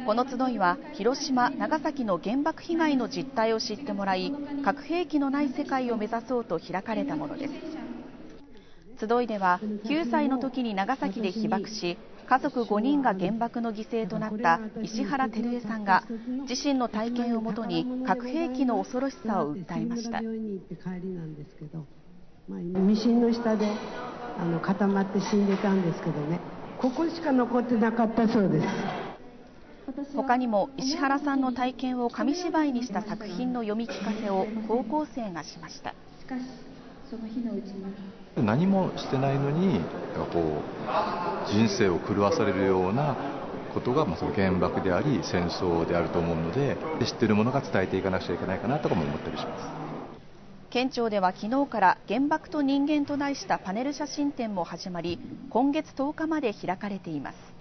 この集いは広島、長崎の原爆被害の実態を知ってもらい、核兵器のない世界を目指そうと開かれたものです。集いでは9歳の時に長崎で被爆し、家族5人が原爆の犠牲となった石原照江さんが自身の体験をもとに核兵器の恐ろしさを訴えました。 ミシンの下で固まって死んでたんですけどね、ここしか残ってなかったそうです。 他にも石原さんの体験を紙芝居にした作品の読み聞かせを高校生がしました。 何もしてないのに人生を狂わされるようなことが、その原爆であり戦争であると思うので、知っているものが伝えていかなくちゃいけないかなとかも思ったりします。 県庁では昨日から原爆と人間と題したパネル写真展も始まり、今月10日まで開かれています。